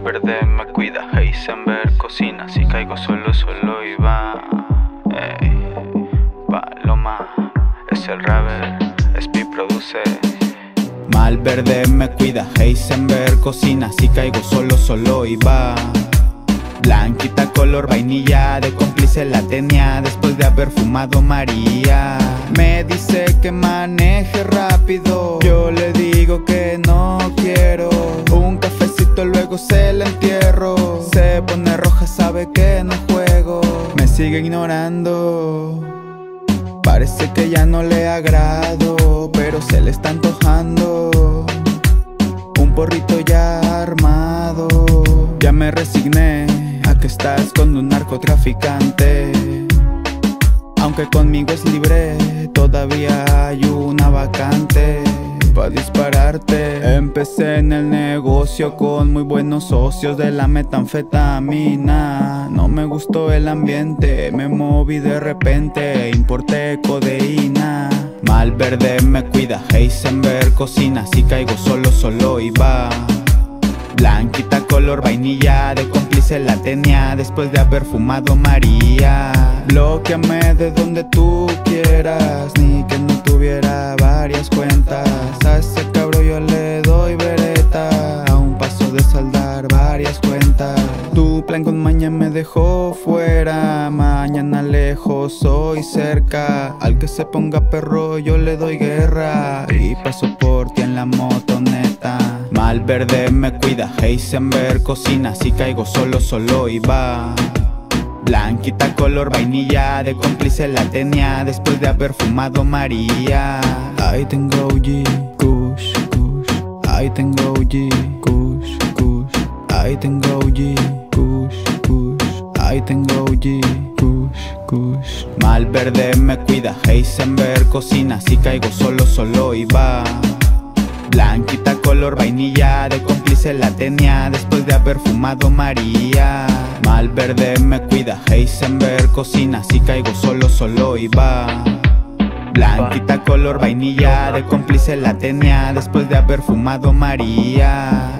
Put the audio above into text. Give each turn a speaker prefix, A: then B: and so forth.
A: Malverde me cuida, Heisenberg cocina. Si caigo solo y va. Ey, Paloma es el rapper, Speed produce.
B: Malverde me cuida, Heisenberg cocina. Si caigo solo y va. Blanquita color vainilla, de cómplice la tenía después de haber fumado María. Me dice que maneje rápido, yo le digo que no quiero. Un cafecito luego se la entierro. Se pone roja, sabe que no juego. Me sigue ignorando. Parece que ya no le agrado, pero se le está antojando un porrito ya armado. Ya me resigné a que estás con un narcotraficante. Aunque conmigo es libre, todavía hay una vacante pa' dispararte. Empecé en el negocio con muy buenos socios de la metanfetamina. No me gustó el ambiente, me moví de repente, importé codeína. Malverde me cuida, Heisenberg cocina. Si caigo solo y va. Blanquita color vainilla, de cómplice la tenía después de haber fumado María. Bloqueame de donde tú quieras, ni que no tuviera varias cuentas. A ese cabro yo le doy vereta, a un paso de saldar varias cuentas. Tu plan con maña me dejó fuera, mañana lejos, hoy cerca. Al que se ponga perro yo le doy guerra, y paso por ti en la motoneta. Malverde me cuida, Heisenberg cocina. Si caigo solo y va. Blanquita color vainilla, de cómplice la tenía después de haber fumado María. Ahí tengo OG, Kush, Kush. Ahí tengo OG, Kush, Kush. Ahí tengo OG, Kush, Kush. Ahí tengo OG, Kush, Kush. Malverde me cuida, Heisenberg cocina. Si caigo solo y va. Blanquita color vainilla, de cómplice la tenía después de haber fumado María. Malverde me cuida, Heisenberg cocina. Si caigo solo y va. Blanquita color vainilla, de cómplice la tenía después de haber fumado María.